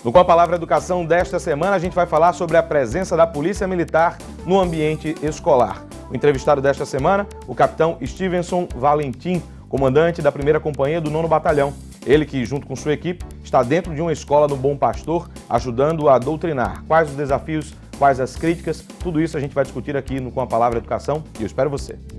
No Com a Palavra Educação desta semana, a gente vai falar sobre a presença da Polícia Militar no ambiente escolar. O entrevistado desta semana, o capitão Stevenson Valentim, comandante da 1ª Companhia do 9º Batalhão. Ele que, junto com sua equipe, está dentro de uma escola no Bom Pastor, ajudando a doutrinar. Quais os desafios, quais as críticas, tudo isso a gente vai discutir aqui no Com a Palavra Educação e eu espero você.